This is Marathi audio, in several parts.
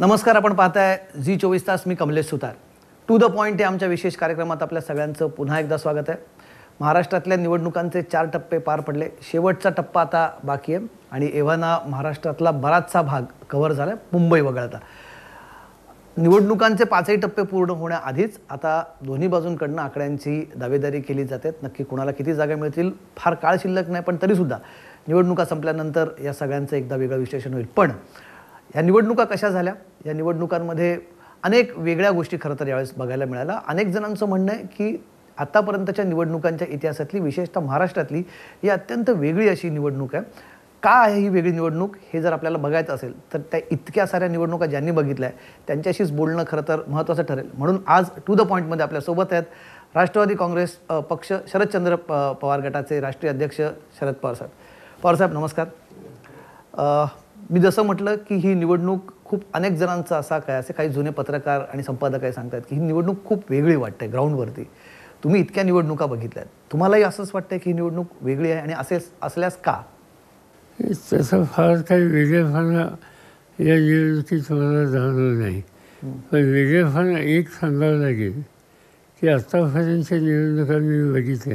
नमस्कार, आपण पाहताय झी 24 तास. मी Kamlesh Sutar. To the point या आमच्या विशेष कार्यक्रमात आपल्या सगळ्यांचं पुन्हा एकदा स्वागत आहे. महाराष्ट्रातल्या निवडणुकांचे 4 टप्पे पार पडले. शेवटचा टप्पा आता बाकी आहे आणि एव्हाना महाराष्ट्रातला बराचसा भाग कव्हर झाला, मुंबई वगळता. निवडणुकांचे 5ही टप्पे पूर्ण होण्याआधीच आता दोन्ही बाजूंकडून आकड्यांची दावेदारी केली जाते. नक्की कोणाला किती जागा मिळतील फार काळ शिल्लक नाही, पण तरीसुद्धा निवडणुका संपल्यानंतर या सगळ्यांचं एकदा वेगळं विश्लेषण होईल. पण या निवडणुका कशा झाल्या, या निवडणुकांमध्ये अनेक वेगळ्या गोष्टी खरं तर यावेळेस बघायला मिळाल्या. अनेक जणांचं म्हणणं आहे की आतापर्यंतच्या निवडणुकांच्या इतिहासातली, विशेषतः महाराष्ट्रातली ही अत्यंत वेगळी अशी निवडणूक आहे. का आहे ही वेगळी निवडणूक हे जर आपल्याला बघायचं असेल तर त्या इतक्या साऱ्या निवडणुका ज्यांनी बघितल्या आहे त्यांच्याशीच बोलणं खरं तर महत्त्वाचं ठरेल. म्हणून आज टू द पॉईंटमध्ये आपल्यासोबत आहेत राष्ट्रवादी काँग्रेस पक्ष शरदचंद्र पवार गटाचे राष्ट्रीय अध्यक्ष शरद पवार साहेब. पवार साहेब नमस्कार. मी जसं म्हटलं की ही निवडणूक खूप अनेक जणांचा असे काही जुने पत्रकार आणि संपादक सांगतात की ही निवडणूक खूप वेगळी वाटते ग्राउंडवरती. तुम्ही इतक्या निवडणुका बघितल्यात, तुम्हालाही असंच वाटतं की ही निवडणूक वेगळी आहे आणि असल्यास का? तसं फार काही वेगळेपणा या निवडणुकीत मला जाणवलं नाही. पण वेगळेपणा एक सांगावं लागेल की आत्तापर्यंतच्या निवडणुका मी बघितल्या.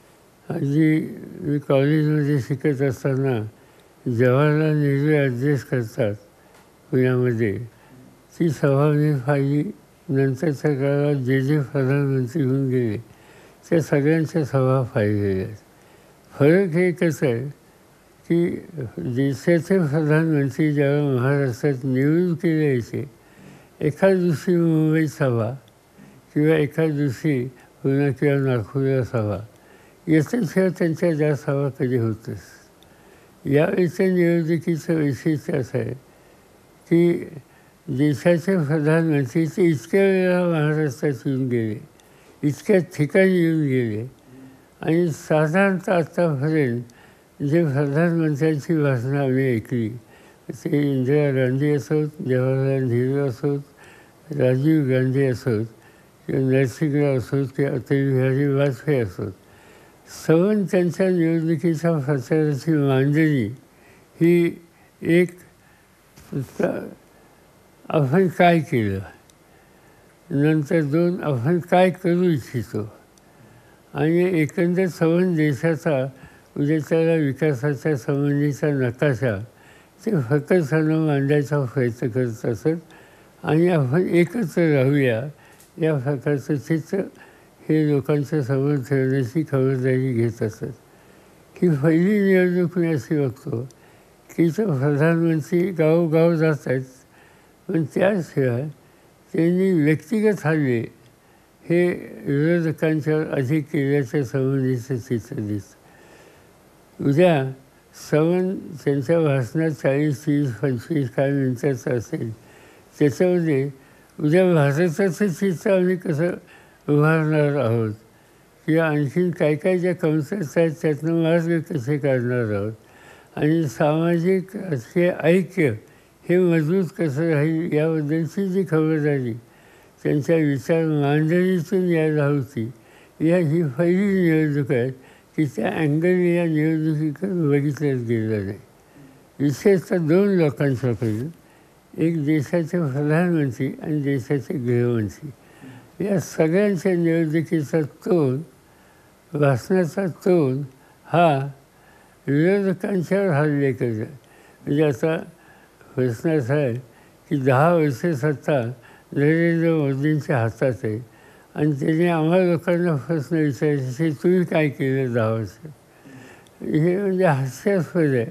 आधी मी कॉलेजमध्ये शिकत असताना जवाहरलाल नेहरू ॲड्रेस करतात पुण्यामध्ये, ती सभा मी पाहिली. नंतरच्या काळात जे प्रधानमंत्री होऊन गेले त्या सगळ्यांच्या सभा पाहिलेल्या आहेत. फरक हे कसं आहे की देशाचे प्रधानमंत्री जेव्हा महाराष्ट्रात निवडून केले यायचे, एका दिवशी मुंबईत सभा किंवा एका दिवशी पुणे किंवा नागपूरला सभा, याच्याशिवाय त्यांच्या ज्या सभा कधी होतच. यावेळेच्या निवडणुकीचं वैशिष्ट्य असं आहे की देशाचे प्रधानमंत्री इतक्या वेळा महाराष्ट्रात येऊन गेले, इतक्या ठिकाणी येऊन गेले आणि साधारणतः आत्तापर्यंत जे प्रधानमंत्र्यांची भाषणं आम्ही ऐकली, ते इंदिरा गांधी असोत, जवाहरलाल नेहरू असोत, राजीव गांधी असोत किंवा नरसिंहराव असोत किंवा अटल बिहारी वाजपेयी असोत, सवन त्यांच्या निवडणुकीच्या प्रचाराची मांडणी ही एक आपण काय केलं, नंतर 2 आपण काय करू इच्छितो आणि एकंदर सवन देशाचा उद्याच्याला विकासाच्या संबंधीचा नकाशा ते फक्त सर्व मांडायचा प्रयत्न करत असत आणि आपण एकत्र राहूया या प्रकारचं चित्र हे लोकांच्या समोर ठेवण्याची खबरदारी घेत असत. ही पहिली निवडणूक मी अशी बघतो की तर प्रधानमंत्री गावोगाव जात आहेत, पण त्याशिवाय त्यांनी व्यक्तिगत हल्ले हे विरोधकांच्यावर अधिक केल्याच्या संबंधीचं चित्र दिसतं. उद्या सवन त्यांच्या भाषणात 40, 30, 25 काय मिनिटाचं असेल, त्याच्यामध्ये उद्या भारताचं चित्र आम्ही कसं उभारणार आहोत किंवा आणखीन काय काय ज्या कमतरता आहेत त्यातनं मार्ग कसे काढणार आहोत आणि सामाजिक राजकीय ऐक्य हे मजबूत कसं राहील याबद्दलची जी खबरदारी त्यांच्या विचार मांडणीतून यायला होती. ही पहिली निवडणूक आहे की त्या अँगलने या निवडणुकीकडे बघितल्याच गेलं नाही. विशेषतः 2 लोकांच्याकडून, एक देशाचे प्रधानमंत्री आणि देशाचे गृहमंत्री, या सगळ्यांच्या निवडणुकीचा तोल, भाषणाचा तोल हा विरोधकांच्यावर हल्ले करतात. म्हणजे आता प्रश्न असा आहे की 10 वर्ष सत्ता नरेंद्र मोदींच्या हातात आहे आणि त्यांनी आम्हा लोकांना प्रश्न विचारायचे तुम्ही काय केलं 10 वर्ष. हे म्हणजे हास्यास्पद आहे.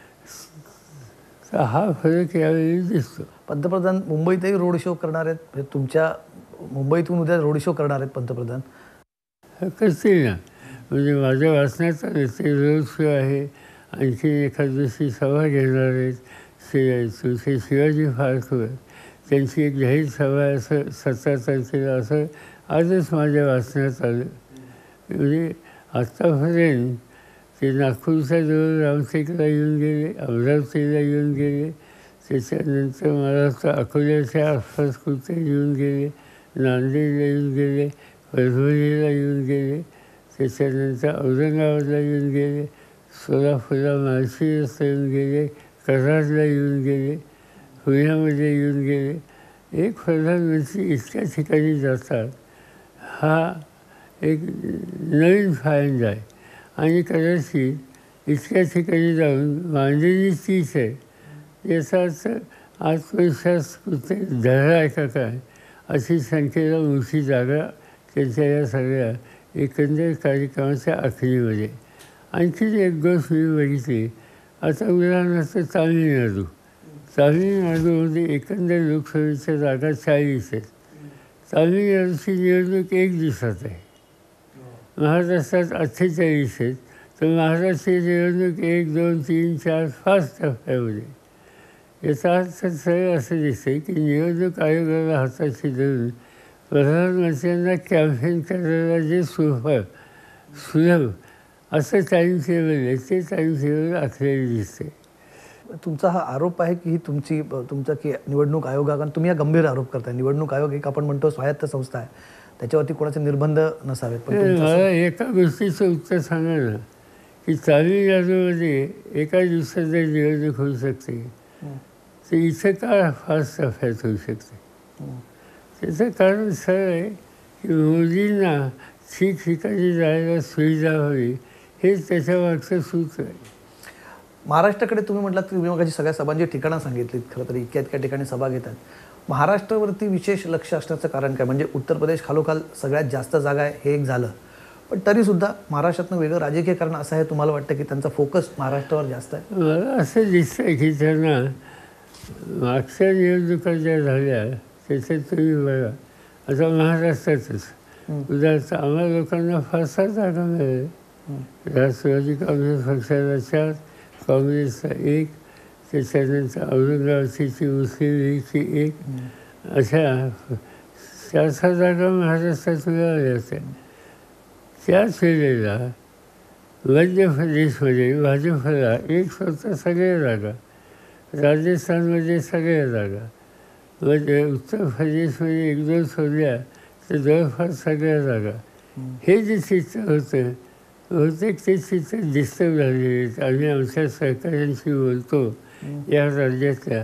तर हा फरक यावेळी दिसतो. पंतप्रधान मुंबईतही रोड शो करणार आहेत, म्हणजे तुमच्या मुंबईतून उद्या रोड शो करणार आहेत पंतप्रधान? करतील ना. म्हणजे माझ्या वाचण्याचा ते रोड शो आहे. आणखी एखाद दिवशी सभा घेणार आहेत तुमचे शिवाजी पार्कवर, त्यांची एक जाहीर सभा आहे असं 17 तारखेला, असं आजच माझ्या वाचण्यात आलं. म्हणजे आत्तापर्यंत ते नागपूरच्या जवळ रामटेकला येऊन गेले, अमरावतीला येऊन गेले, त्याच्यानंतर मला वाटतं अकोल्याच्या आसपास कुठे येऊन गेले, नांदेडला येऊन गेले, परभणीला येऊन गेले, त्याच्यानंतर औरंगाबादला येऊन गेले, सोलापूरला माळशिरसला येऊन गेले, कराडला येऊन गेले, पुण्यामध्ये येऊन गेले. एक प्रधानमंत्री इतक्या ठिकाणी जातात हा एक नवीन फायंड आहे. आणि कदाचित इतक्या ठिकाणी जाऊन मांडणी तीच आहे. याचा अर्थ आत्मविश्वास कुठे धडा आहे का काय अशी संख्येला मोठी जागा त्यांच्या या सगळ्या एकंदर कार्यक्रमाच्या आखणीमध्ये. आणखी एक गोष्ट मी बघितली. आता उदाहरणार्थ तामिळनाडूमध्ये एकंदर लोकसभेच्या जागा 40 आहेत. तामिळनाडूची निवडणूक 1 दिवसात आहे. महाराष्ट्रात 48 आहेत. तर महाराष्ट्राची निवडणूक 1, 2, 3, 4, 5 टप्प्यामध्ये. याचा अर्थ सरळ असं दिसते की निवडणूक आयोगाला हाताशी धरून प्रधानमंत्र्यांना कॅम्पेन करायला जे सुलभ असं टाईम टेबल आहे ते टाईम टेबल आखलेले दिसते. तुमचा हा आरोप आहे की ही तुमचा की निवडणूक आयोगा, कारण तुम्ही हा गंभीर आरोप करताय. निवडणूक आयोग एक आपण म्हणतो स्वायत्त संस्था आहे, त्याच्यावरती कोणाचे निर्बंध नसावेत. पण मला एका गोष्टीचं उत्तर सांगा ना की तामिळनाडूमध्ये एका दिवसात जर निवडणूक होऊ शकते तर इथं का 5 टप्प्यात होऊ शकते? त्याचं कारण सरळ आहे की मोदींना ठिकठिकाणी जायला सुविधा व्हावी हेच त्याच्या मागचं सूत्र आहे. महाराष्ट्राकडे तुम्ही म्हटलात की तुम्ही मगाशी सगळ्या सभांची ठिकाणं सांगितलीत. खरं तर इतक्या ठिकाणी सभा घेतात. महाराष्ट्रावरती विशेष लक्ष असण्याचं कारण काय? म्हणजे उत्तर प्रदेश खालोखाल सगळ्यात जास्त जागा आहे हे एक झालं, पण तरीसुद्धा महाराष्ट्रातनं वेगळं राजकीय कारण असं आहे तुम्हाला वाटतं की त्यांचा फोकस महाराष्ट्रावर जास्त आहे? मला असं दिसतं की त्यांना मागच्या निवडणुका ज्या झाल्या त्याच्यात तुम्ही बघा. आता महाराष्ट्रातच उदाहरणार्थ आम्हा लोकांना 5-6 जागा मिळाल्या. राष्ट्रवादी काँग्रेस पक्षाला 4, काँग्रेसचा 1, त्याच्यानंतर औरंगाबादची मुस्लिम लीगची 1, अशा 4-6 जागा महाराष्ट्रात मिळाल्या होत्या. त्याच वेळेला मध्य प्रदेशमध्ये भाजपला 1 स्वतः सगळ्या जागा, राजस्थानमध्ये सगळ्या जागा, म्हणजे उत्तर प्रदेशमध्ये 1-2 सोडल्या तर जवळपास सगळ्या जागा. हे जे चित्र होतं बहुतेक ते चित्र डिस्टर्ब झालेले आहेत. आम्ही आमच्या सहकाऱ्यांशी बोलतो या राज्यातल्या,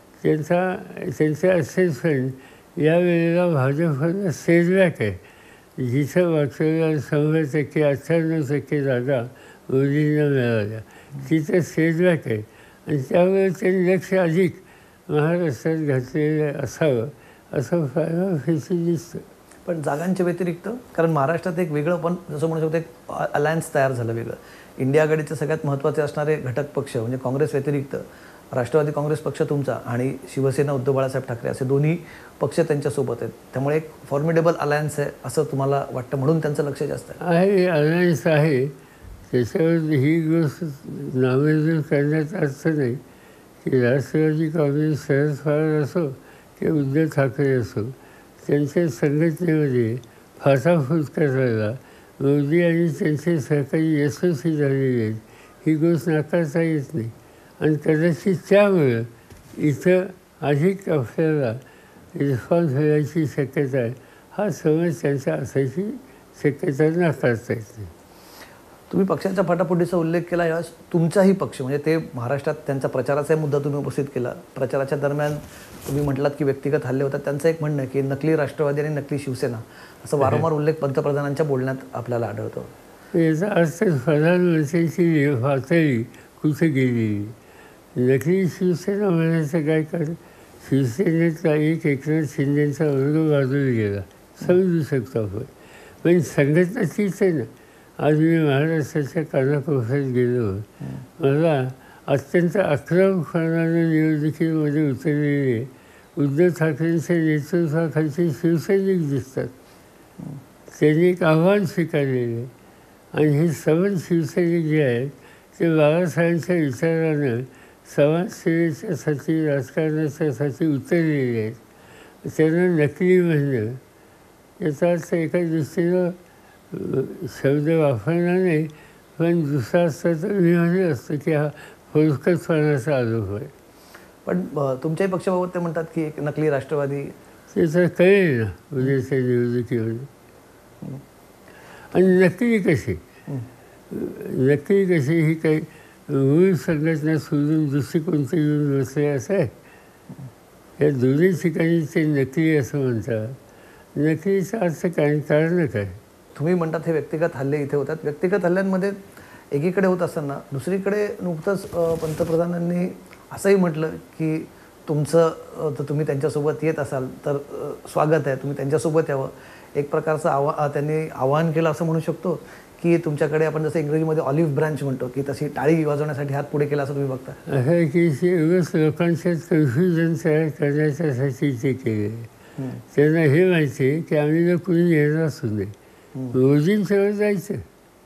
त्यांचा असेसमेंट यावेळेला भाजपला सेटबॅक आहे. जिथं मागच्या वेळेला 100% 98% जागा मोदींना मिळाल्या तिथं सेटबॅक आहे. आणि त्यामुळे त्यांनी लक्ष अधिक महाराष्ट्रात घातलेलं असावं असं फायदा दिसतं. पण जागांच्या व्यतिरिक्त, कारण महाराष्ट्रात एक वेगळं, पण जसं म्हणू शकतो एक अलायन्स तयार झालं वेगळं. इंडिया आघाडीचे सगळ्यात महत्त्वाचे असणारे घटक पक्ष म्हणजे काँग्रेस व्यतिरिक्त राष्ट्रवादी काँग्रेस पक्ष तुमचा आणि शिवसेना उद्धव बाळासाहेब ठाकरे असे दोन्ही पक्ष त्यांच्यासोबत आहेत. त्यामुळे एक फॉर्मिडेबल अलायन्स आहे असं तुम्हाला वाटतं, म्हणून त्यांचं लक्ष जास्त आहे. अलायन्स आहे, त्याच्यावर ही गोष्ट नामंजूर करण्याचा अर्थ नाही की राष्ट्रवादी काँग्रेस शरद पवार असो किंवा उद्धव ठाकरे असो त्यांच्या संघटनेमध्ये फाटाफूट करायला मोदी आणि त्यांचे सहकारी यशस्वी झालेले आहेत ही गोष्ट नाकारता येत नाही. आणि कदाचित त्यामुळं इथं अधिक आपल्याला रिस्पॉन्स मिळायची शक्यता आहे. हा समज त्यांचा असायची शक्यता नाकारता येत नाही. तुम्ही पक्षाच्या फाटाफुटीचा उल्लेख केला. यावेळेस तुमचाही पक्ष म्हणजे ते महाराष्ट्रात त्यांचा प्रचाराचाही मुद्दा तुम्ही उपस्थित केला. प्रचाराच्या दरम्यान तुम्ही म्हटलात की व्यक्तिगत हल्ले होतात. त्यांचं एक म्हणणं आहे की नकली राष्ट्रवादी आणि नकली शिवसेना असं वारंवार उल्लेख पंतप्रधानांच्या बोलण्यात आपल्याला आढळतो. याचा अर्थ प्रधानमंत्र्यांची पातळी कुठे गेली? नकली शिवसेना म्हणायचं काय? कारण शिवसेनेचा एक एकनाथ शिंदेचा वर्ग बाजूला गेला समजू शकतो आपण, पण संघटना तीच आहे ना. आज मी महाराष्ट्राच्या कानाकोपऱ्यात गेलो. मला अत्यंत आक्रमकपणानं निवडणुकीमध्ये उतरलेले उद्धव ठाकरेंच्या नेतृत्वाखालचे शिवसैनिक दिसतात. त्यांनी एक आव्हान स्वीकारलेले आणि हे सर्व शिवसैनिक जे आहेत ते बाळासाहेबांच्या विचारानं समाजसेवेच्यासाठी राजकारणाच्यासाठी उतरलेले आहेत. त्यांना नकली म्हणणं याचा अर्थ एका दृष्टीनं शब्द वापरणार नाही, पण दुसरा असतं तर मी म्हणलं असतं की हा फोलकटपणाचा आरोप आहे. पण तुमच्याही पक्षाबाबत ते म्हणतात की एक नकली राष्ट्रवादी त्याचं कळेल ना उद्याच्या निवडणुकीमध्ये. आणि नकली कशी ही काही मूळ संघटना सोडून दुसरी कोणती येऊन बसले असं आहे. या दोन्ही ठिकाणी ते नकली असं म्हणतात. नकलीचा अर्थ काय, कारण काय? तुम्ही म्हणतात हे व्यक्तिगत हल्ले इथे होतात. व्यक्तिगत हल्ल्यांमध्ये एकीकडे होत असताना दुसरीकडे नुकतंच पंतप्रधानांनी असंही म्हटलं की तुमचं तर तुम्ही त्यांच्यासोबत येत असाल तर स्वागत आहे, तुम्ही त्यांच्यासोबत यावं. एक प्रकारचं त्यांनी आवाहन केलं असं म्हणू शकतो की तुमच्याकडे आपण जसं इंग्रजीमध्ये ऑलिव्ह ब्रांच म्हणतो की तशी टाळी वाजवण्यासाठी हात पुढे केला असं तुम्ही बघता. असं आहे की उगाच लोकांच्यात कन्फ्युजन तयार करण्याच्यासाठी ते केले. त्यांना हे माहिती आहे की आम्ही जर कुणी येणार असू नये, मोदींच्यावर जायचं.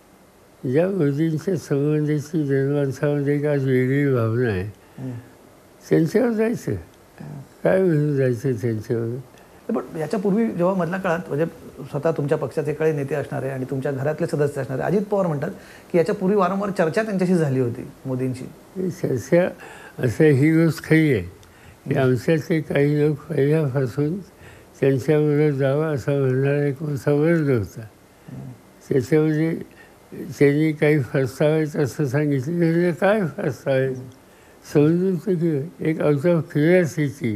ज्या मोदींच्या संबंधाची जनमानसामध्ये एक आज वेगळी भावना आहे, त्यांच्यावर जायचं. काय म्हणून जायचं त्यांच्यावर? पण याच्यापूर्वी जेव्हा मधल्या काळात म्हणजे स्वतः तुमच्या पक्षाचे काही नेते असणारे आणि तुमच्या घरातले सदस्य असणारे अजित पवार म्हणतात की याच्यापूर्वी वारंवार चर्चा त्यांच्याशी झाली होती मोदींची. चर्चा असं ही गोष्ट खरी आहे की आमच्यातले काही लोक पहिल्यापासून त्यांच्याबरोबर जावं असं म्हणणारा एक मोठा वर्ग होता. त्याच्यामध्ये त्यांनी काही प्रस्ताव आहेत असं सांगितलं. म्हणजे काय प्रस्ताव आहेत समजून तर एक आउट ऑफ क्युरिओसिटी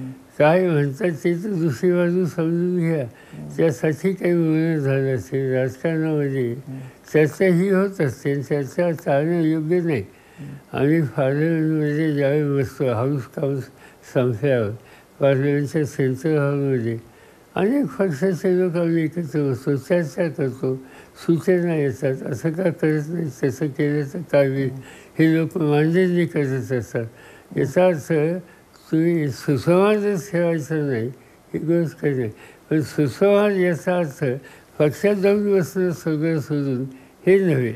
काय म्हणतात ते तर दुसरी बाजू समजून घ्या. त्यासाठी काही बोलणं झालं असेल. राजकारणामध्ये चर्चा ही होत असते. चर्चा चालणं योग्य नाही. आम्ही पार्लमेंटमध्ये ज्यावेळी बसतो, हाऊस काउन्स संपल्यावर पार्लमेंटच्या सेंट्रल हॉलमध्ये अनेक पक्षाचे लोक आम्ही एकत्र बसतो, चर्चा करतो, सूचना येतात. असं का करत नाही, तसं केलं तर काय, हे लोक मांडणी करत असतात. याचा अर्थ तुम्ही सुसंवादच ठेवायचा नाही ही गोष्ट काही नाही. पण सुसंवाद याचा अर्थ पक्षात जाऊन बसणं सगळं सोडून हे नव्हे.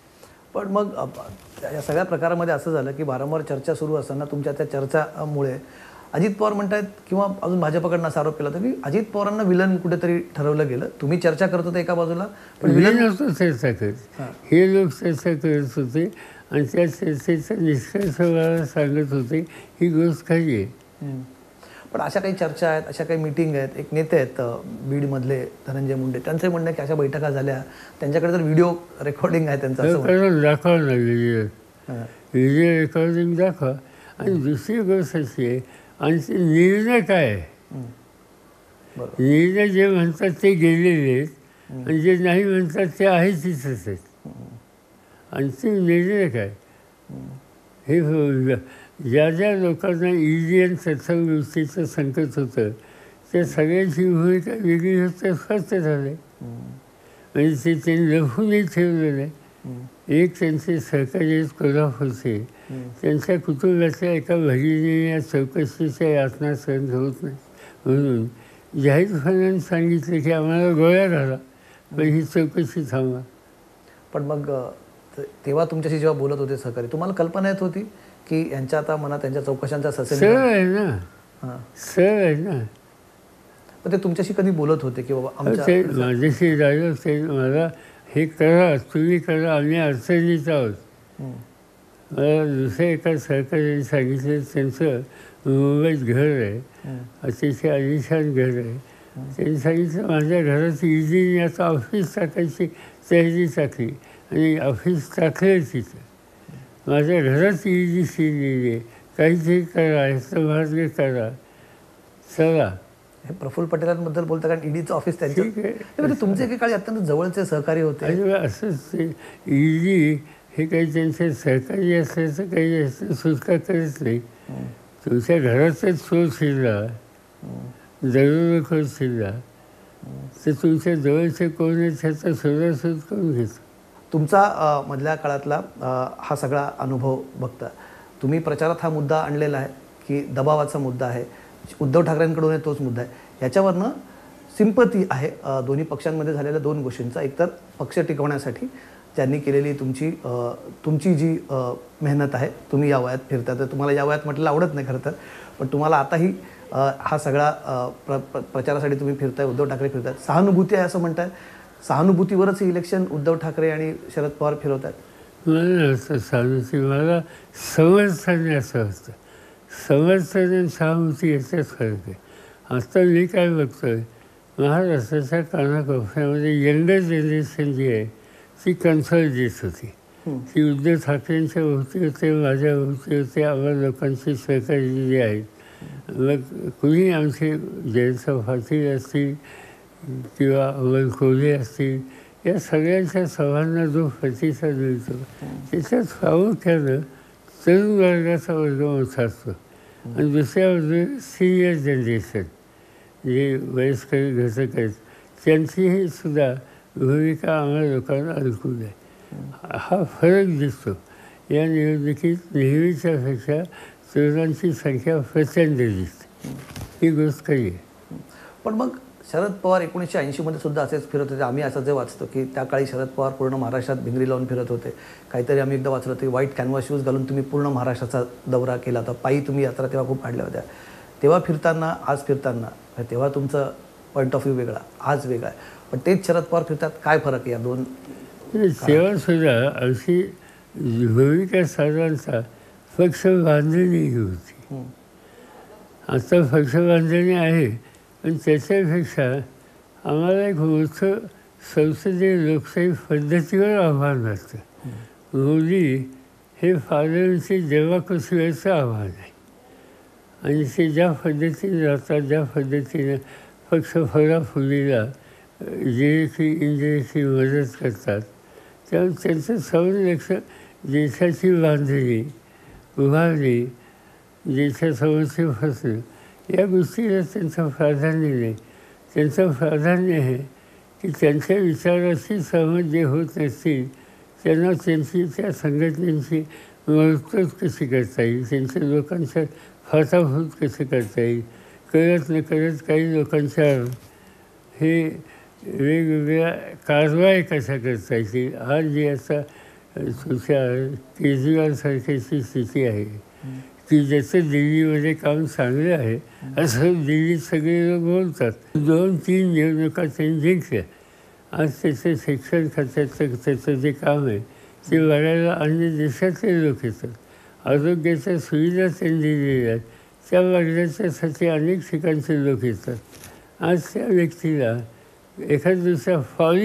पण मग या सगळ्या प्रकारामध्ये असं झालं की वारंवार चर्चा सुरू असताना तुमच्या त्या चर्चामुळे अजित पवार म्हणतात किंवा अजून भाजपकडनं असा आरोप केला होता की अजित पवारांना विलन कुठेतरी ठरवलं गेलं. तुम्ही चर्चा करत होता एका बाजूला, पण विलन नव्हतं चर्चा करत. हे लोक चर्चा करत होते आणि त्या चर्चेचा निष्कर्ष मला सांगत होते. ही गोष्ट खरी आहे. पण अशा काही चर्चा आहेत, अशा काही मीटिंग आहेत. एक नेते आहेत बीडमधले धनंजय मुंडे, त्यांचं म्हणणं आहे की अशा बैठका झाल्या, त्यांच्याकडे जर व्हिडिओ रेकॉर्डिंग आहे त्यांचं. दाखवा ना व्हिडिओ रेकॉर्डिंग दाखवा. आणि दुसरी गोष्ट अशी आहे, आणि निर्णय काय आहे? निर्णय जे म्हणतात ते गेलेले आहेत आणि जे नाही म्हणतात ते आहे तिथंच आहेत. अंतिम निर्णय काय? हे ज्या ज्या लोकांना ईडी आणि तत्सम संकट होतं त्या सगळ्यांची भूमिका वेगळी होतं स्पष्ट झालं. म्हणजे ते त्यांनी लपूनही ठेवलं नाही. एक त्यांचे सहकारी कोल्हापूरचे, त्यांच्या कुटुंबातल्या एका भगिनीने या चौकशीच्या यातना सहन होत नाही म्हणून जाहीरपणाने सांगितलं की आम्हाला गोळ्या घाला, पण ही चौकशी थांबवा. पण मग तेव्हा तुमच्याशी जेव्हा बोलत होते सहकारी, तुम्हाला कल्पना येत होती की यांच्या आता मनात त्यांच्या चौकशांचा सरळ आहे ना, सरळ आहे ना. पण ते तुमच्याशी कधी बोलत होते की बाबा ते माझ्याशी राहिलं ते मला हे करा, तुम्ही करा, आम्ही अडचणीत आहोत. मला दुसऱ्या एका सहकार्याने सांगितलं त्यांचं मुंबईत घर आहे, अतिशय आलिशान घर आहे. त्यांनी सांगितलं माझ्या घरात इजीने आता ऑफिस टाकायची तयारी टाकली आणि ऑफिस टाकलं तिथं. माझ्या घरात इजी शिरलेली आहे, काहीतरी करा, ह्याचं मार्ग करा, चला. हे प्रफुल्ल पटेलांबद्दल बोलता, कारण ईडीचं ऑफिस त्यांचं तुमचे एके काळी अत्यंत जवळचे सहकारी होते. आणि असंच ते ईडी हे काही त्यांचे सहकारी असल्याचं काही असं सुटका करत नाही. तुमच्या घरातच चोर शिरला, दरोडेखोर शिरला, तर तुमच्या जवळचे कोण आहेत ह्याचा शोधाशोध करून घेतो. तुमचा मधल्या काळातला हा सगळा अनुभव बघता तुम्ही प्रचारात हा मुद्दा आणलेला आहे की दबावाचा मुद्दा आहे, उद्धव ठाकरेंकडून तोच मुद्दा आहे. ह्याच्यावरनं सिंपती आहे दोन्ही पक्षांमध्ये झालेल्या दोन गोष्टींचा. एकतर पक्ष टिकवण्यासाठी त्यांनी केलेली तुमची जी मेहनत आहे, तुम्ही या वयात फिरता, तर तुम्हाला या वयात म्हटलं आवडत नाही खरं तर, पण तुम्हाला आताही हा सगळा प्रचारासाठी तुम्ही फिरताय, उद्धव ठाकरे फिरतात, सहानुभूती आहे असं म्हणताय. सहानुभूतीवरच इलेक्शन उद्धव ठाकरे आणि शरद पवार फिरवतात. मला असं सहानुभूती, मला समर्थन असं असतं. समर्थन आणि सहानुभूती याच्यात फरक आहे. आता मी काय बघतोय, महाराष्ट्राच्या कानाकोपऱ्यामध्ये यंगर जनरेशन जी आहे ती कन्सॉलिडेट होती. ती उद्धव ठाकरेंच्या भोवती होते, माझ्या भोवती होते, आम्हा लोकांची सहकारी जी आहेत मग कुणी आमचे जयंत पाटील असतील किंवा अमोल कोल्हे असतील, या सगळ्यांच्या सभांना जो प्रतिसाद मिळतो त्याच्यात प्रामुख्यानं तरुण वर्गाचा वर्ग मोठा असतो. आणि दुसऱ्या बाजूला सिनियर जनरेशन जे वयस्कर घटक आहेत त्यांचीही सुद्धा भूमिका आम्हाला लोकांना अनुकूल आहे. हा फरक दिसतो. या निवडणुकीत नेहमीच्यापेक्षा तरुणांची संख्या प्रचंड दिसते. ही गोष्ट खरी आहे. पण मग शरद पवार 1980मध्ये सुद्धा असेच फिरत होते. आम्ही असं जे वाचतो की त्या काळी शरद पवार पूर्ण महाराष्ट्रात भिंगरी लावून फिरत होते. काहीतरी आम्ही एकदा वाचलं होतं की व्हाईट कॅनव्हास शूज घालून तुम्ही पूर्ण महाराष्ट्राचा दौरा केला होता. पायी तुम्ही यात्रा तेव्हा खूप काढल्या होत्या. तेव्हा फिरताना आज फिरताना तेव्हा तुमचं पॉईंट ऑफ व्ह्यू वेगळा, आज वेगळा आहे. पण तेच शरद पवार फिरतात, काय फरक आहे या दोन? तेव्हा सुद्धा अशी भूमिका सर्वांचा पक्ष बांधणी होती. आता पक्ष बांधणी आहे, पण त्याच्यापेक्षा आम्हाला एक मोठं संसदीय लोकशाही पद्धतीवर आव्हान असतं. मोदी हे फादरांचे जगाकुसव्याचं आव्हान आहे. आणि ते ज्या पद्धतीने राहतात, ज्या पद्धतीने पक्ष फुलीला डिरेक्टली इनडिरेक्टली मदत करतात, त्यामुळे त्यांचं सगळं लक्ष देशाची बांधणी, उभारणी, देशासमोरचे फसणं या गोष्टीला त्यांचं प्राधान्य नाही. त्यांचं प्राधान्य आहे की त्यांच्या विचाराशी सहमत जे होत नसतील त्यांना त्यांची त्या संघटनेची मदत कशी करता येईल, त्यांच्या लोकांच्या फाटाफूट कशी करता येईल, कळत न कळत काही लोकांच्या हे वेगवेगळ्या कारवाया कशा करता येतील. आज जी आता तुमच्या केजरीवालसारख्याची स्थिती आहे की ज्याचं दिल्लीमध्ये काम चांगलं आहे असं दिल्लीत सगळे लोक बोलतात. 2-3 निवडणुका त्यांनी जिंकल्या. आज त्याचं शिक्षण खात्याचं त्याचं जे काम आहे ते बघायला अन्य देशातले लोक येतात. आरोग्याच्या सुविधा त्यांनी दिलेल्या आहेत, त्या बघण्याच्यासाठी अनेक ठिकाणचे लोक येतात. आज त्या व्यक्तीला एखाद्या दुसऱ्या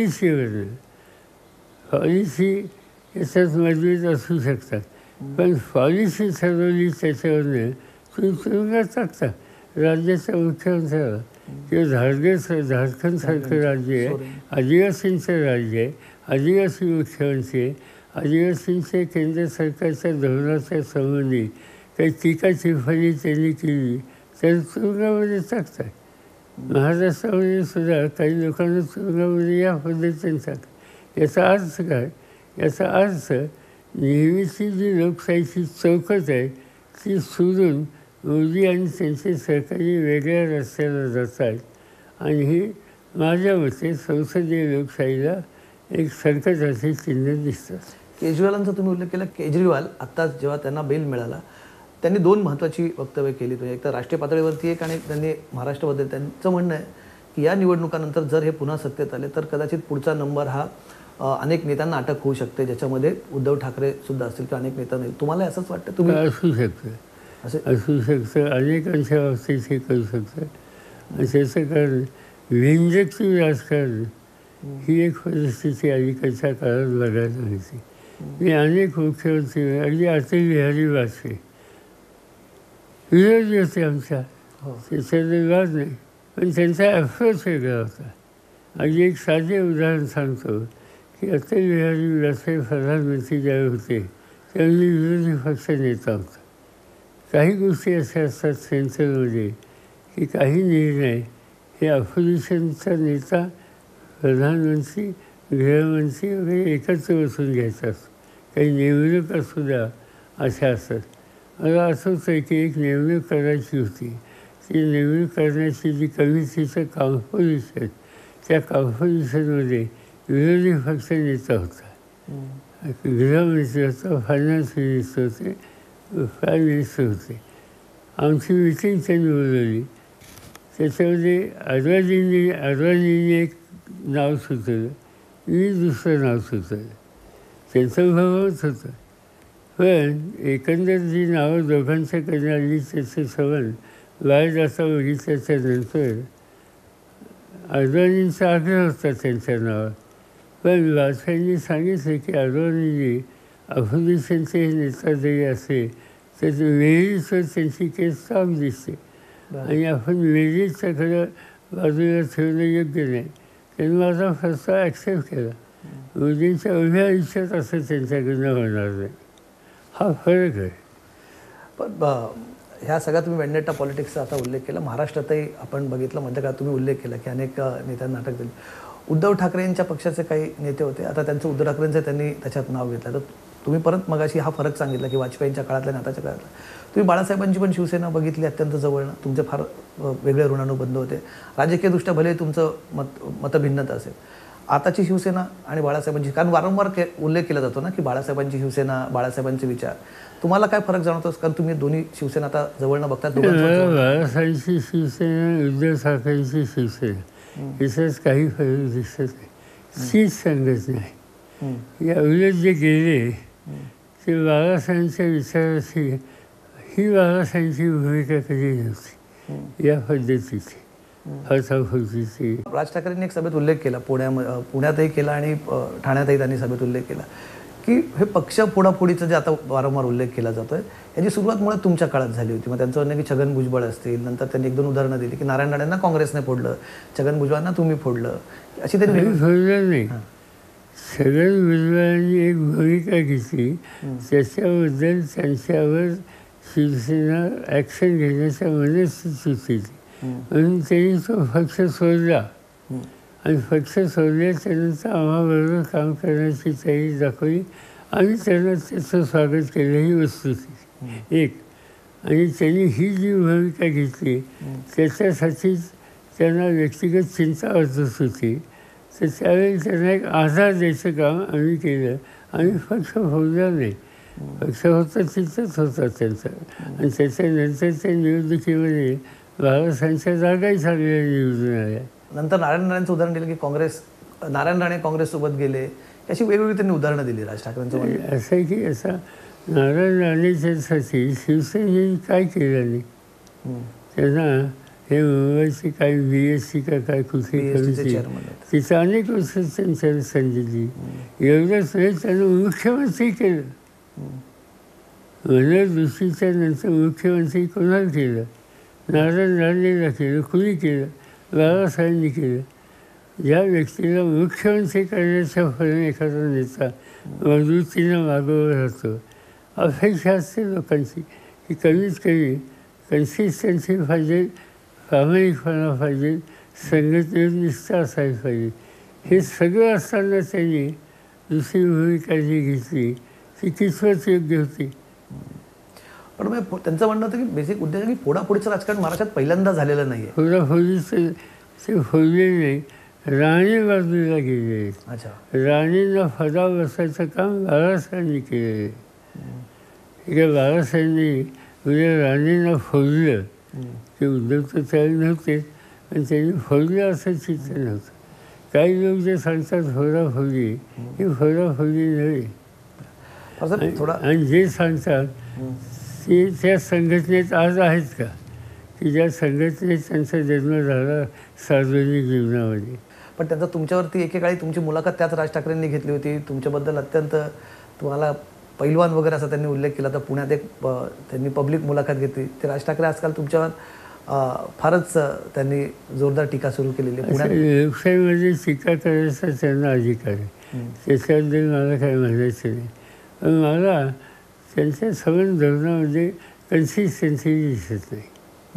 पॉलिसी याच्यात मजबूत असू शकतात, पण पॉलिसी ठरवली त्याच्यावरनं तुम्ही तुरुंगात टाकता. राज्याच्या मुख्यमंत्र्याला किंवा झारखंडसारखं राज्य आहे, आदिवासींचं राज्य आहे, आदिवासी मुख्यमंत्री आहे, आदिवासींचे केंद्र सरकारच्या धोरणाच्या संबंधी काही टीका टिप्पणी त्यांनी केली तर तुरुंगामध्ये टाकतात. महाराष्ट्रामध्ये सुद्धा काही लोकांना तुरुंगामध्ये या पद्धतीने टाकतात. याचा अर्थ काय? याचा अर्थ नेहमीची जी लोकशाहीची चौकट आहे ती सोडून मोदी आणि त्यांचे सहकारी वेगळ्या रस्त्याला जात आहेत. आणि ही माझ्या मते संसदीय लोकशाहीला एक संकटाचे चिन्ह दिसतात. केजरीवालांचा तुम्ही उल्लेख केला. केजरीवाल आत्ताच जेव्हा त्यांना बेल मिळाला त्यांनी 2 महत्त्वाची वक्तव्य केली. म्हणजे एक तर राष्ट्रीय पातळीवरती एक आणि त्यांनी महाराष्ट्राबद्दल त्यांचं म्हणणं आहे की या निवडणुकानंतर जर हे पुन्हा सत्तेत आले तर कदाचित पुढचा नंबर हा अनेक नेत्यांना अटक होऊ शकते, ज्याच्यामध्ये उद्धव ठाकरे सुद्धा असतील किंवा अनेक नेता नाही. तुम्हाला असंच वाटतं? तुम्ही असू शकतं अनेकांच्या बाबतीत हे करू शकतं. आणि त्याचं कारण व्यंजकची राजकारण ही एक परिस्थिती अलीकडच्या काळात बघायला मिळते. मी अनेक मुख्यमंत्री अगदी अटल बिहारी वाजपेयी विरोधी होते आमच्या, त्याच्यात वाद नाही, पण त्यांचा अप्रोच वेगळा होता. अगदी एक साधे उदाहरण सांगतो की अटल बिहारी वाजपेयी प्रधानमंत्री ज्यावेळी होते त्यावेळी विरोधी पक्ष नेता होता. काही गोष्टी अशा असतात सेंट्रलमध्ये की काही निर्णय हे अपोजिशनचा नेता, प्रधानमंत्री, गृहमंत्री वगैरे एकत्र बसून घ्यायचा असतो. काही नेमणुकासुद्धा अशा असतात. मला असं होतं की एक नेमणूक करायची होती. ती नेमणूक करण्याची जी कमिटीचं कॉम्पोजिशन, त्या कॉम्पोजिशनमध्ये विरोधी पक्ष नेता होता, गृहमंत्री होता, फायनान्स मिनिस्टर होते, प्राईम मिनिस्टर होते. आमची मिटिंग त्यांनी बोलवली. त्याच्यामध्ये अडवाणींनी एक नाव सुचवलं, मी दुसरं नाव सुचवलं. त्यांचं भावच होतं. पण एकंदर जी नावं दोघांच्याकडे आली त्याचे संबंध बाहेर जाता बघितल्याच्या नंतर अडवाणींचा आग्रह होता त्यांच्या नावात. पण वाजपेयींनी सांगितलं की अडवाणीजी अपोजिशनचे नेता जरी असेल तर वेळीच त्यांची केस स्ट्रॉंग दिसते. आणि आपण मेरिटचं खरं बाजूला ठेवणं योग्य नाही. त्यांनी माझा प्रस्ताव ॲक्सेप्ट केला. मोदींच्या उभ्या आयुष्यात असं त्यांच्याकडनं होणार नाही. हा फरक आहे. पण ह्या सगळ्या तुम्ही वेंडेटा पॉलिटिक्सचा आता उल्लेख केला. महाराष्ट्रातही आपण बघितलं मध्यकाळात तुम्ही उल्लेख केला की अनेक नेत्यांना अटक झाली. उद्धव ठाकरे यांच्या पक्षाचे काही नेते होते, आता त्यांचं उद्धव ठाकरेंचं त्यांनी त्याच्यात नाव घेतलं. तर तुम्ही परत मगाशी हा फरक सांगितला की वाजपेयींच्या काळातल्या आणि आताच्या काळातला. तुम्ही बाळासाहेबांची पण शिवसेना बघितली अत्यंत जवळनं, तुमचे फार वेगळे ऋणानुबंध होते. राजकीयदृष्ट्या भले तुमचं मतभिन्नता असेल. आताची शिवसेना आणि बाळासाहेबांची, कारण वारंवार उल्लेख केला जातो ना की बाळासाहेबांची शिवसेना, बाळासाहेबांचे विचार, तुम्हाला काय फरक जाणवतो? कारण तुम्ही दोन्ही शिवसेना आता जवळनं बघतात. बाळासाहेबांची शिवसेना, उद्धव ठाकरेंची शिवसेना याच्यात काही फरक दिसत नाही. चीज सांगत नाही. या उलट जे गेले ते बाळासाहेबांच्या विचाराची, ही बाळासाहेबांची भूमिका कधी नव्हती या पद्धतीची हसाफुसीची. राज ठाकरेंनी एक सभेत उल्लेख केला, पुण्यातही केला आणि ठाण्यातही त्यांनी सभेत उल्लेख केला की हे पक्ष फोडाफोडीचा जे आता वारंवार उल्लेख केला जातोय याची सुरुवात मुळात तुमच्या काळात झाली होती. मग त्यांचं म्हणणं की छगन भुजबळ असतील, नंतर त्यांनी एक दोन उदाहरणं दिली की नारायण राणेंना काँग्रेसने फोडलं, छगन भुजबळांना तुम्ही फोडलं, अशी त्यांनी फोडलं नाही. छगन भुजबळांनी एक भूमिका घेतली, त्याच्याबद्दल त्यांच्यावर शिवसेना ॲक्शन घेण्याच्या मनस्थिती होती म्हणून त्यांनी तो पक्ष सोडला. आणि पक्ष सोडल्याच्यानंतर आम्हाबरोबर काम करण्याची तयारी दाखवली. आम्ही त्यांना त्याचं स्वागत केलं, ही वस्तुस्थिती एक. आणि त्यांनी ही जी भूमिका घेतली त्याच्यासाठीच त्यांना व्यक्तिगत चिंता वाटत होती. तर त्यावेळी त्यांना एक आधार द्यायचं काम आम्ही केलं. आम्ही पक्ष फोडला नाही. पक्ष होता तिथंच होता त्यांचा. आणि त्याच्यानंतरच्या निवडणुकीमध्ये बाळासाहेबांच्या जागाही चांगल्या निवडून आल्या. नंतर नारायण राणेंचं उदाहरण दिलं की नारायण राणे काँग्रेससोबत गेले, अशी वेगवेगळी त्यांनी उदाहरणं दिली राज ठाकरेंचं. असं आहे की असा नारायण राणेच्यासाठी शिवसेनेने काय केलं नाही. त्यांना हे मुंबईची काय BSc का काय कुठे करूची तिथं अनेक वर्ष त्यांच्याला संधी दिली. एवढंच नाही, त्यानं मुख्यमंत्री केलं. मनोहर जोशीच्या नंतर मुख्यमंत्री कोणाला केलं? नारायण राणेला केलं. कुणी केलं? बाळासाहेबांनी केलं. ज्या व्यक्तीला मुख्यमंत्री करण्याच्या फळाने एखादा नेता मजबूतीनं मागोवर राहतो, अपेक्षा असते लोकांची की कमीत कमी कन्सिस्टन्सी पाहिजे, प्रामाणिकपणा पाहिजे, संघटनेत निष्ठा असायला पाहिजे. हे सगळं असताना त्यांनी दुसरी भूमिका जी घेतली ती कितपत योग्य होती. पण मग त्यांचं म्हणणं होतं की बेसिक उद्देश की फोडाफोडीचं राजकारण महाराष्ट्रात पहिल्यांदा झालेलं नाही आहे. फोडाफोडीचं ते फोडले नाही, राणे बाजूला गेले. अच्छा. राणेंना फदा बसायचं काम बाळासाहेबांनी केलेलं आहे. ठीक बाळासाहेबांनी उद्या राणेंना फोडलं ते उद्धव तर त्यावेळी नव्हते, पण त्यांनी फोडलं असं चित्र नव्हतं. काही लोक जे सांगतात फोडाफोडी, ही फोडाफोडी नव्हे. आणि जे सांगतात ते त्या संघटनेत आज आहेत का की ज्या संघटनेत त्यांचा जन्म झाला सार्वजनिक जीवनामध्ये. पण त्यांचा तुमच्यावरती एकेकाळी तुमची मुलाखत त्याच राज ठाकरेंनी घेतली होती. तुमच्याबद्दल अत्यंत तुम्हाला पैलवान वगैरे असा त्यांनी उल्लेख केला. तर पुण्यात एक त्यांनी पब्लिक मुलाखत घेतली. ते राज ठाकरे आजकाल तुमच्यावर फारच त्यांनी जोरदार टीका सुरू केलेली आहे. लोकशाहीमध्ये टीका करायचा त्यांना अधिकार आहे, त्याच्याबद्दल मला काही म्हणायचं नाही. पण मला त्यांच्या सगळ्या धोरणामध्ये कन्सिस्टन्सी दिसत नाही.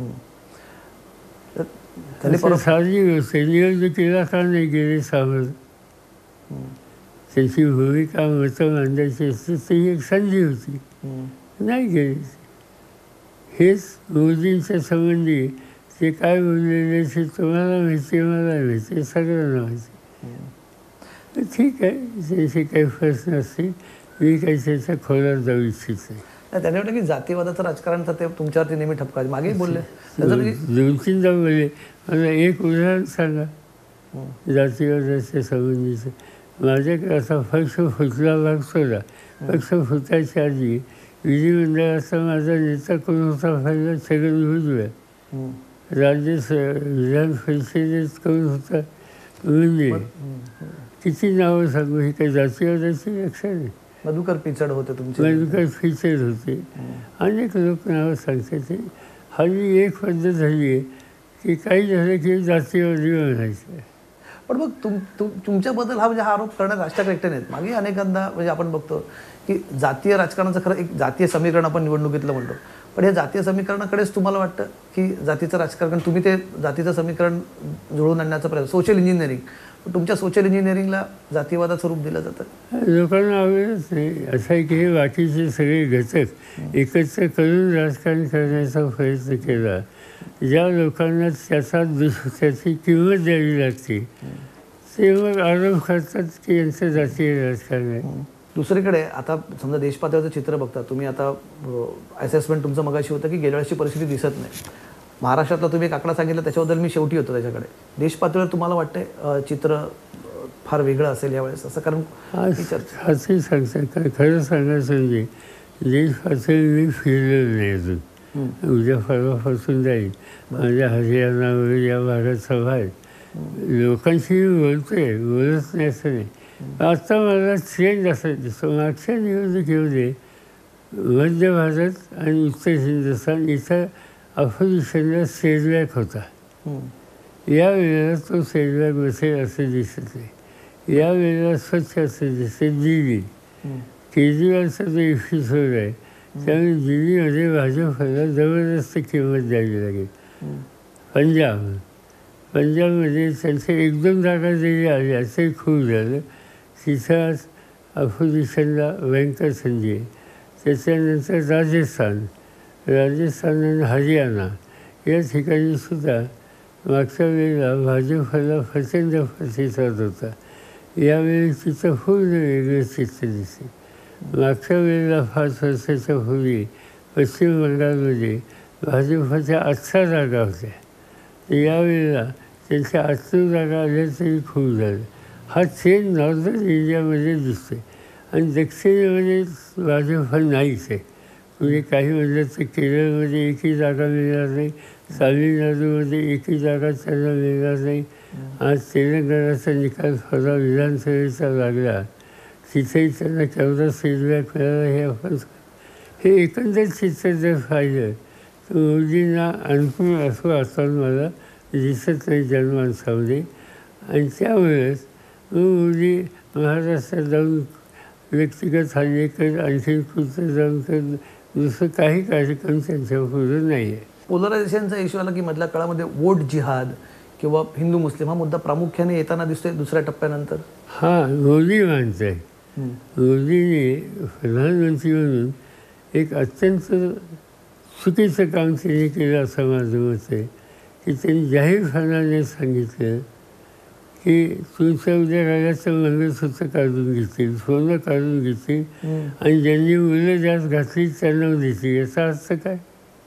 साहजिक गोष्ट निवडणुकीला का नाही गेले सामोरं. त्यांची भूमिका मतं मांडायची असते ती एक संधी होती, नाही गेली. हेच मोदींच्या संबंधी ते काय बोललेले ते तुम्हाला माहिती, मला माहिती, सगळ्यांना माहिती. ठीक आहे, त्यांचे काही प्रश्न असतील, मी काही त्याच्या खोलात जाऊ इच्छित नाही. त्याने म्हटलं की जातीवादाचं राजकारणचं ते तुमच्यावरती नेहमी ठपका मागे बोलले, दोन तीनदा बोलले. मला एक उदाहरण सांगा जातीवादाच्या संबंधीचं. माझ्याकडे असा पक्ष फुटला भाग सोडा. पक्ष फुटायच्या आधी विधिमंडळाचा माझा नेता कोण होता पाहिला? छगन भुजबळ. राज्य विधान परिषदेत कोण होता? म्हणजे किती नावं सांगू? ही काही जातीवादाची व्याख्या नाही. मधुकर पिचड होते तुमचे. मधुकर पिचड होते. अनेक लोक नावं सांगतात. हल्ली एक पद्धत झाली आहे की काही झालं की जातीवादी म्हणायचं. पण मग तुमच्याबद्दल म्हणजे हा आरोप करणारे राजकारणी एकटे नाहीत. मागे अनेकांदा म्हणजे आपण बघतो की जातीय राजकारणाचं खरं एक जातीय समीकरण आपण निवडणुकीतलं म्हणतो, पण हे जातीय समीकरणाकडेच तुम्हाला वाटतं की जातीचं राजकारण, तुम्ही ते जातीचं समीकरण जुळवून आणण्याचा प्रयत्न, सोशल इंजिनिअरिंग, तुमच्या सोशल इंजिनिअरिंगला जातीयवादाचं रूप दिलं जातं? लोकांना आवडत नाही. असं आहे की हे बाकीचे सगळे घटक एकत्र करून राजकारण करण्याचा प्रयत्न केला. ज्या लोकांना त्याची किंमत द्यावी लागते ते मग आरोप करतात की यांचं जातीय राजकारण आहे. दुसरीकडे आता समजा देशपातळीचं चित्र बघता तुम्ही, आता असेसमेंट तुमचं मगाशी होतं की गेल्या वेळेची परिस्थिती दिसत नाही. महाराष्ट्रातला तुम्ही एक आकडा सांगितला, त्याच्याबद्दल मी शेवटी होतो त्याच्याकडे. देशपातळीवर तुम्हाला वाटतंय चित्र फार वेगळं असेल यावेळेस असं? कारण असंही सांगतात, खरं सांगायचं म्हणजे देशपातळीवर मी फिरलेलं नाही अजून. उद्या परवापासून जाईल. माझ्या हरियाणा वगैरे या भागात सभा आहेत. लोकांशी मी बोलतोय, बोलत नाही असं नाही. आता मला चेंज असं दिसतो. मागच्या निवडणुकीमध्ये मध्य भारत आणि उत्तर हिंदुस्थान इथं अपोजिशनला सेटबॅक होता. यावेळेला तो सेटबॅक बसेल असं दिसत नाही. यावेळेला स्वच्छ असं दिसते. दिल्ली केजरीवालचा जो एपिसोड आहे त्यामुळे दिल्लीमध्ये भाजपला जबरदस्त किंमत द्यावी लागेल. पंजाबमध्ये त्यांच्या 1-2 जागा जरी आल्या तरी खूप झालं. तिथं अपोजिशनला भयंकर संधी आहे. त्याच्यानंतर राजस्थान आणि हरियाणा या ठिकाणी सुद्धा मागच्या वेळेला भाजपला प्रचंड प्रतिसाद होता. यावेळी तिथं पूर्ण वेगळं चित्र दिसते. मागच्या वेळेला 5 वर्षाच्या पूर्वी पश्चिम बंगालमध्ये भाजपच्या 18 जागा होत्या. यावेळेला त्यांच्या 8 जागा आल्या तरी खूप झालं. हा चेंज नॉर्दर्न इंडियामध्ये दिसतोय. आणि दक्षिणेमध्ये भाजप नाहीच आहे. म्हणजे काही म्हणलं तर केरळमध्ये एकही जागा मिळणार नाही, तामिळनाडूमध्ये एकही जागा त्यांना मिळणार नाही. आज तेलंगणाचा निकाल थोडा विधानसभेचा लागला, तिथेही त्यांना केवढा फीडबॅक मिळाला हे आपण, हे एकंदर चित्र जर पाहिलं तर मोदींना अनुकूल असं वातावरण मला दिसत नाही जनमानसामध्ये. आणि त्यामुळेच मोदी महाराष्ट्रात जाऊन व्यक्तिगत हल्ले कर, आणखी कुठं जाऊन तर दुसरं काही कार्यक्रम त्यांच्यापुढे नाही आहे. पोलरायझेशनचा इश्यू आला की मधल्या काळामध्ये वोट जिहाद किंवा हिंदू मुस्लिम हा मुद्दा प्रामुख्याने येताना दिसतोय दुसऱ्या टप्प्यानंतर. हां, मोदी मानत आहे. मोदीने प्रधानमंत्री म्हणून एक अत्यंत चुकीचं काम त्यांनी केलं असं माझं मत आहे की त्यांनी जाहीरपणाने सांगितलं की तुमच्या उद्या रागाचं मंगळसूत्र काढून घेतील, सोनं काढून घेतील आणि ज्यांनी मुलं जास्त घातली त्यांना देतील. याचा अर्थ काय?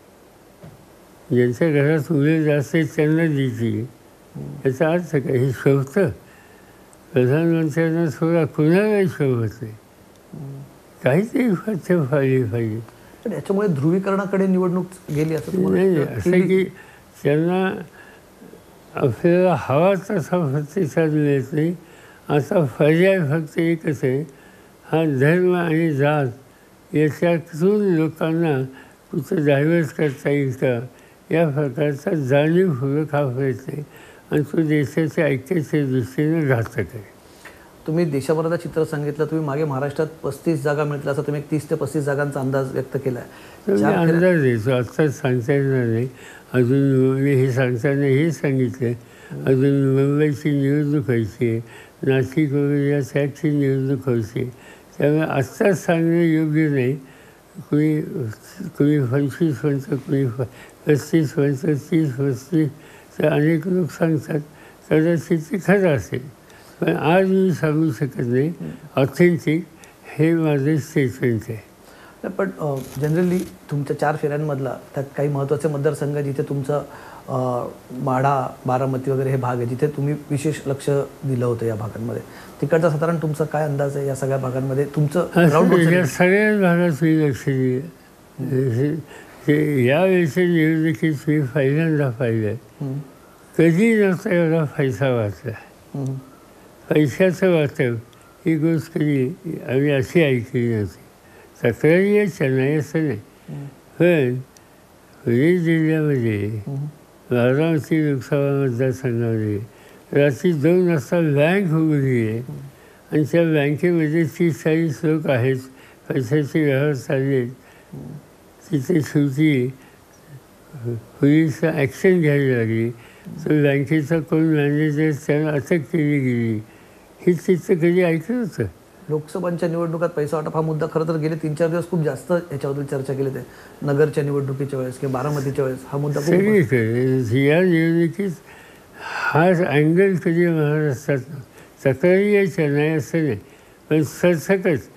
ज्यांच्या घरात मुलं जास्त आहेत त्यांना देतील, याचा अर्थ काय? हे शोभतं? प्रधानमंत्र्यांना थोडा कुणालाही शोभत नाही. काहीतरी पथ्य पाळली पाहिजे. पण याच्यामुळे ध्रुवीकरणाकडे निवडणूक गेली असं नाही. असं आहे की त्यांना आपल्याला हवा तसा प्रतिसाद मिळत नाही. आता पर्याय फक्त एकच आहे, हा धर्म आणि जात याच्यातून लोकांना कुठं डायव्हर्ट करता येईल का या प्रकारचा जाणीवपूर्वक हा प्रयत्न आहे. आणि तो देशाच्या ऐक्याच्या दृष्टीने घातक आहे. तुम्ही देशाभराचं चित्र सांगितलं. तुम्ही मागे महाराष्ट्रात 35 जागा मिळतील असं तुम्ही 30 ते 35 जागांचा अंदाज व्यक्त केला आहे. अंदाज देतो, आत्ताच सांगता येणार नाही. अजून मी हे सांगताना हे सांगितलं अजून मुंबईची निवडणूक व्हायची आहे, नाशिक वगैरे या साईडची निवडणूक व्हायची. त्यामुळे आत्ताच सांगणं योग्य नाही. कुणी 25 म्हणतं, कुणी 35 म्हणतं, 30-35 तर अनेक लोक सांगतात. कदाचित ते खरं असेल, पण आज मी सांगू शकत नाही. ऑथेंटिक हे माझं स्टेटमेंट आहे. पण जनरली तुमच्या 4 फेऱ्यांमधला त्यात काही महत्त्वाचे मतदारसंघ जिथे तुमचं माढा, बारामती वगैरे हे भाग आहे, जिथे तुम्ही विशेष लक्ष दिलं होतं या भागांमध्ये. तिकडचा साधारण तुमचा काय अंदाज आहे या सगळ्या भागांमध्ये? तुमचं या सगळ्याच भागात मी लक्ष दिलं. यावेळेच्या निवडणुकीत मी पहिल्यांदा पाहिलं, कधी नव्हता एवढा पैसा वाचला. पैशाचं वाटप ही गोष्ट कधी आम्ही अशी ऐकली नव्हती. तक्रारी यायच्या नाही असं नाही, पण पुणे जिल्ह्यामध्ये बारामती लोकसभा मतदारसंघामध्ये रात्री 2 वाजता बँक उघडली आहे आणि त्या बँकेमध्ये 30-40 लोक आहेत, पैशाचे व्यवहार चालले आहेत. तिथे शेवटी पोलीस ॲक्शन घ्यायला लागली. तो बँकेचा कोण मॅनेजर त्याला अटक केली गेली. हे तिथं कधी ऐकलं होतं? लोकसभांच्या निवडणुकात पैसा वाटप हा मुद्दा खरं तर गेले 3-4 दिवस खूप जास्त याच्याबद्दल चर्चा केली ते नगरच्या निवडणुकीच्या वेळेस किंवा बारामतीच्या वेळेस हा मुद्दा खूप सगळीकडे या निवडणुकीत हा अँगल कधी महाराष्ट्रात तक्रारी यायच्या नाही असं नाही, पण सरसकट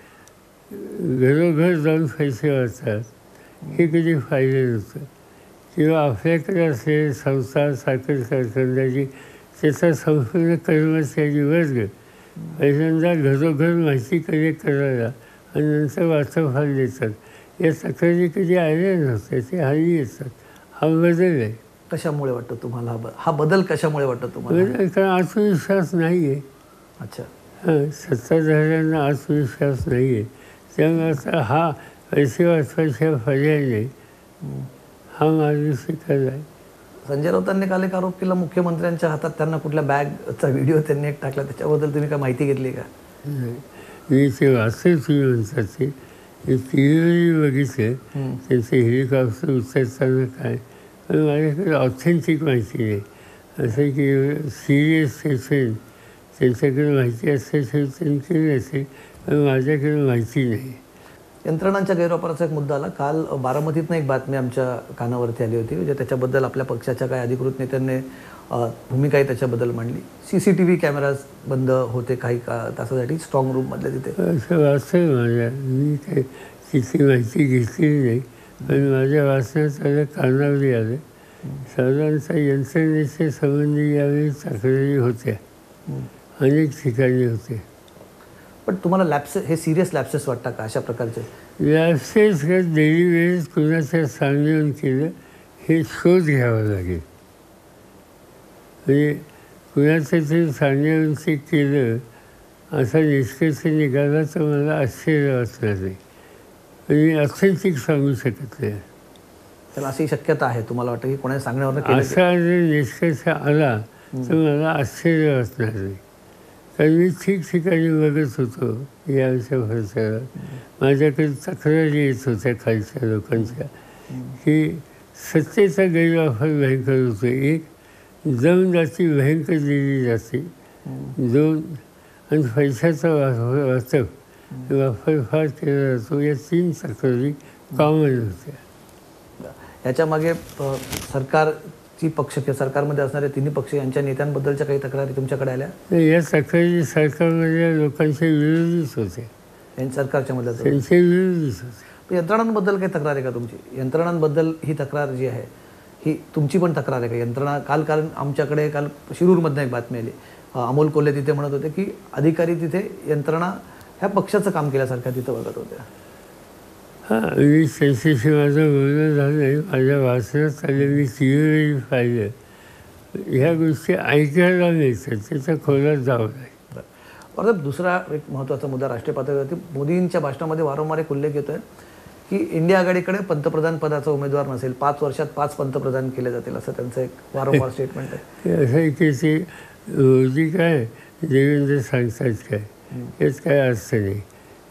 घरोघर जाऊन पैसे वाचतात हे कधी पाहिलं नव्हतं. किंवा आपल्याकडे असलेले संस्था साखर कारखानदारी त्याचा संपूर्ण कर्मचारी वर्ग पहिल्यांदा घरोघर माहिती कलेक्ट करायला आणि नंतर वाटोफाल देतात. या तक्रारी कधी आल्या नव्हत्या, ते हल्ली येतात. हा बदल आहे. कशामुळे वाटतं तुम्हाला हा बदल कशामुळे वाटतं तुम्हाला? कारण आत्मविश्वास नाही आहे. अच्छा. हां, सत्ताधाऱ्यांना आत्मविश्वास नाही आहे. त्यामुळे आता हा पैसे वाचवायच्या पर्यायाने हा मार्ग स्वीकारला आहे. संजय राऊतांनी काल एक आरोप केला मुख्यमंत्र्यांच्या हातात त्यांना कुठल्या बॅगचा व्हिडिओ त्यांनी एक टाकला, त्याच्याबद्दल तुम्ही काय माहिती घेतली का? मी ते वाचलं, तुम्ही म्हणतात ते टी व्हीवर बघितलं त्यांचं हेलिकॉप्टर उतरताना काय, पण माझ्याकडे ऑथेंटिक माहिती नाही. असं की सिरियस पेशंट त्यांच्याकडे माहिती असल्याशिवाय त्यांनी केलं असेल, पण माझ्याकडे माहिती नाही. यंत्रणांच्या गैरवापराचा एक मुद्दा आला. काल बारामतीतनं एक बातमी आमच्या कानावरती आली होती, म्हणजे त्याच्याबद्दल आपल्या पक्षाच्या काही अधिकृत नेत्यांनी भूमिकाही त्याच्याबद्दल मांडली. CCTV कॅमेराज बंद होते काही तासासाठी स्ट्रॉंग रूममधल्या तिथे. असं वाचलं माझ्या, मी काही तिची माहिती घेतली नाही, पण माझ्या वाचण्यात आलं, कानावरी आलं. साधारणतः यंत्रणेच्या संबंधी यावेळी तक्रारी होत्या, अनेक ठिकाणी होते. पण तुम्हाला लॅप्सेस हे सिरियस लॅप्सेस वाटतात का अशा प्रकारचे? लॅप्सेस का डेली वेळेस कुणाच्या सांगून केलं हे शोध घ्यावा लागेल. म्हणजे कुणाचं ते सांगून ते केलं असा निष्कर्ष निघाला तर मला आश्चर्य वाटणार नाही. मी ऑथेंटिक सांगू शकत नाही. तर अशी शक्यता आहे तुम्हाला वाटतं की कोणाच्या सांगण्यावर केलं? असा जर निष्कर्ष आला तर मला आश्चर्य वाटणार नाही. कारण मी ठिकठिकाणी बघत होतो याच्या प्रचारात. माझ्याकडे तक्रारी येत होत्या खालच्या लोकांच्या की सत्तेचा गैरवापर भयंकर होतो. एक, दमदाटी भयंकर दिली जाते. 2, आणि पैशाचा वापर फार केला जातो. या 3 तक्रारी कॉमन होत्या. याच्यामागे सरकारची पक्ष किंवा सरकारमध्ये असणारे तिन्ही पक्ष यांच्या नेत्यांबद्दलच्या काही तक्रारी तुमच्याकडे आल्या? या तक्रारी सरकारमधल्या लोकांच्या विरोधीच होत्या. सरकारच्या मध्ये त्यांच्या विरोधीच होते. यंत्रणांबद्दल काही तक्रार आहे का तुमची? यंत्रणांबद्दल ही तक्रार जी आहे ही तुमची पण तक्रार आहे का? यंत्रणा कारण आमच्याकडे काल शिरूरमधनं एक बातमी आली. अमोल कोल्हे तिथे म्हणत होते की अधिकारी तिथे यंत्रणा ह्या पक्षाचं काम केल्यासारख्या तिथं बघत होत्या. हां, मी त्यांच्याशी माझं बोलणं झालं नाही. माझ्या वाचनात आलं, मी टी पाहिलं. ह्या गोष्टी ऐकायला मिळतात, त्याच्या खोलात जावं नाही. बरं, दुसरा एक महत्त्वाचा मुद्दा राष्ट्रीय पातळीवरती मोदींच्या भाषणामध्ये वारंवार एक उल्लेख येतोय की इंडिया आघाडीकडे पंतप्रधान पदाचा उमेदवार नसेल, 5 वर्षात 5 पंतप्रधान केले जातील, असं त्यांचं एक वारंवार स्टेटमेंट आहे. असं आहे की ते मोदी काय देवेंद्र सांगतात काय, हेच काय अर्थ नाही.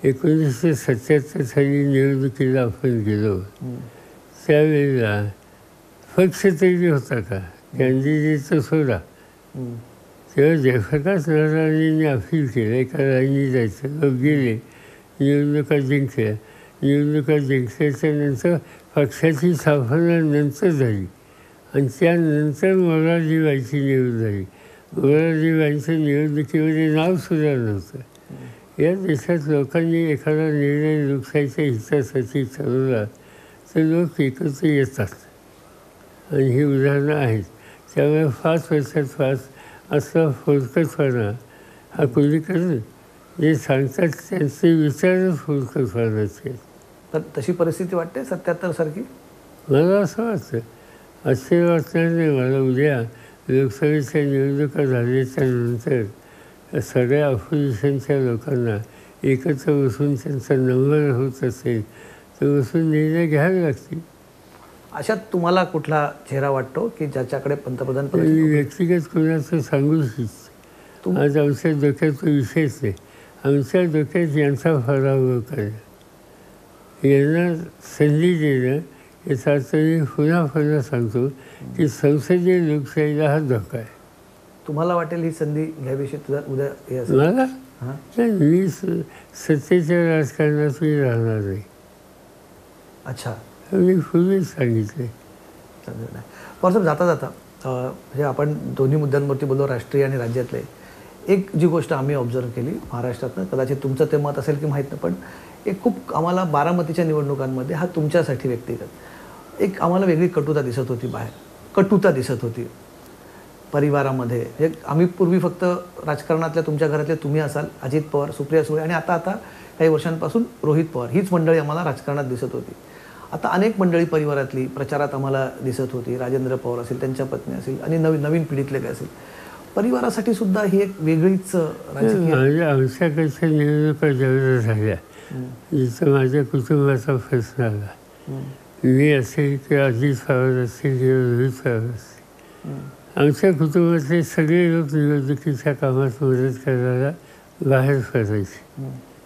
1977 साली निवडणुकीला आपण गेलो, त्यावेळेला पक्ष तरी होता का? कॅन्डिडेटचं सोडा. तेव्हा जयप्रकाश नारायणांनी अपील केलं एका लाईनी जायचं. लोक गेले, निवडणुका जिंकल्या. निवडणुका जिंकल्याच्या नंतर पक्षाची स्थापना नंतर झाली आणि त्यानंतर मोरारजीबाईची निवड झाली. मोरारजीबाईंचं निवडणुकीमध्ये नावसुद्धा नव्हतं. या देशात लोकांनी एखादा निर्णय लोकशाहीच्या हितासाठी ठरवला तर लोक एकत्र येतात आणि ही उदाहरणं आहेत. त्यामुळे 5 वर्षात 5 असा फोलकटपणा हा कोणी करेल? जे सांगतात त्यांचे विचारच फोलकटपणाचे. तर तशी परिस्थिती वाटते 77 सारखी? मला असं वाटतं. आश्चर्य वाटणार नाही मला. उद्या लोकसभेच्या निवडणुका झाल्याच्या नंतर सगळ्या अपोजिशनच्या लोकांना एकत्र बसून त्यांचा नंबर होत असेल तर बसून निर्णय घ्यावे लागतील. अशात तुम्हाला कुठला चेहरा वाटतो की ज्याच्याकडे पंतप्रधान मी पदाची व्यक्तिगत कोणाचं सांगू तुम- आज आमच्या डोक्यात तो विषयच आहे. आमच्या डोक्यात यांचा पराभव करणं, यांना संधी देणं, याचा अर्थ मी पुन्हा पुन्हा सांगतो की संसदीय लोकशाहीला हा धोका आहे. तुम्हाला वाटेल ही संधी घ्यावीशी तुझा उद्या हे असेल? मला हां नाही, मी सत्तेच्या राजकारणात मी राहणार नाही. अच्छा मी पूर्वीच सांगितले. चांगलं नाही. पवारसाहेब जाता जाता म्हणजे आपण दोन्ही मुद्द्यांवरती बोललो, राष्ट्रीय आणि राज्यातले. एक जी गोष्ट आम्ही ऑब्झर्व केली महाराष्ट्रातनं, कदाचित तुमचं ते मत असेल की माहीत नाही, पण एक खूप आम्हाला बारामतीच्या निवडणुकांमध्ये हा तुमच्यासाठी व्यक्तिगत एक आम्हाला वेगळी कटुता दिसत होती, बाहेर कटुता दिसत होती परिवारामध्ये. हे आम्ही पूर्वी फक्त राजकारणातल्या तुमच्या घरातले तुम्ही असाल, अजित पवार, सुप्रिया सुळे आणि आता काही वर्षांपासून रोहित पवार, हीच मंडळी आम्हाला राजकारणात दिसत होती. आता अनेक मंडळी परिवारातली प्रचारात आम्हाला दिसत होती. राजेंद्र पवार असेल, त्यांच्या पत्नी असेल आणि नवीन पिढीतले काय असेल, परिवारासाठी सुद्धा ही एक वेगळीच राजकीय. आमच्याकडच्या निवडणुका ज्यावेळेला झाल्या, जिथं माझ्या कुटुंबाचा प्रश्न आला, मी असेल किंवा अजित पवार असेल किंवा रोहित पवार असेल, आमच्या कुटुंबातले सगळे लोक निवडणुकीच्या कामात मदत करायला बाहेर पडायचे.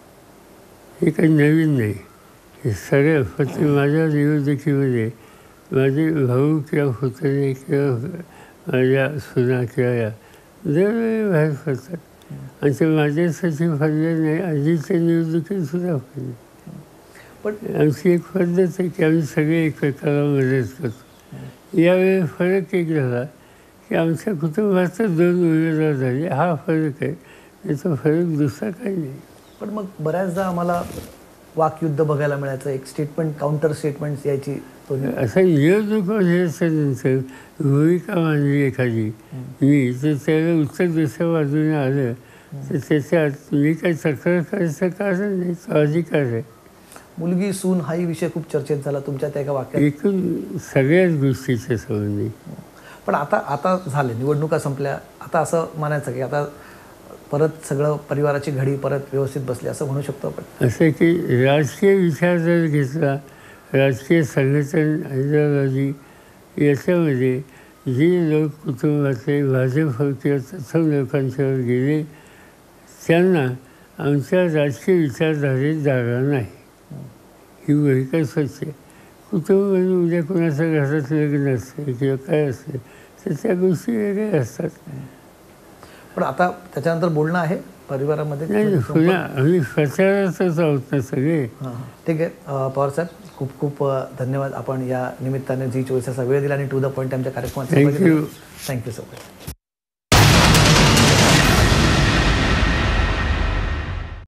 हे काही नवीन नाही, हे सगळे. फक्त माझ्या निवडणुकीमध्ये माझे भाऊ किंवा पुतणे किंवा माझ्या सुना किंवा या दरवेळी बाहेर पडतात. आणि ते माझ्यासाठी फरले नाही, आजीच्या निवडणुकीतसुद्धा फरले. पण आमची एक पद्धत आहे की आम्ही सगळे एकमेकाला मदत करतो. यावेळी फरक एक झाला की आमच्या कुटुंबाचं 2 उमेदवार झाले, हा फरक आहे. याचा फरक दुसरा काही नाही. पण मग बऱ्याचदा आम्हाला वाकयुद्ध बघायला मिळायचं, एक स्टेटमेंट काउंटर स्टेटमेंट्स यायची. असं निवडणूक झाल्याच्यानंतर भूमिका मांडली एखादी मी, तर त्याला उत्तर दुसऱ्या बाजूने आलं तर त्याच्यात मी काही तक्रार करायचं कारण नाही, तो अधिकार आहे. मुलगी सून हाही विषय खूप चर्चेत झाला तुमच्या त्या एका वाक्यात. एकूण सगळ्याच गोष्टीच्या संबंधी. पण आता झाले, निवडणुका संपल्या, आता असं म्हणायचं की आता परत सगळं परिवाराची घडी परत व्यवस्थित बसली असं म्हणू शकतो आपण. असं की राजकीय विचार जर घेतला, राजकीय संघटन आयडिओलॉजी याच्यामध्ये जे लोक कुटुंबातले भाजप किंवा तत्सम लोकांच्यावर गेले, त्यांना आमच्या राजकीय विचारधारेत जागा नाही. ही भूमिका स्वच्छ आहे. कुटुंबामध्ये उद्या कोणाचं घरात लग्न असेल किंवा काय असेल तर त्या गोष्टी वेगळ्या असतात. पण आता त्याच्यानंतर बोलणं आहे परिवारामध्ये? नाही, पुन्हा आम्ही प्रचारातच आहोत ना सगळे. हां ठीक आहे. पवारसाहेब खूप खूप धन्यवाद. आपण या निमित्ताने झी 24 चा वेळ दिला आणि टू द पॉईंट आमच्या कार्यक्रमात. थँक्यू. Thank you so much.